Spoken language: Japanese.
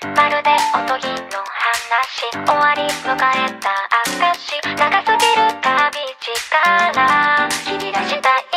まるでおとぎの話、終わり迎えた証、長すぎる旅路から切り出したい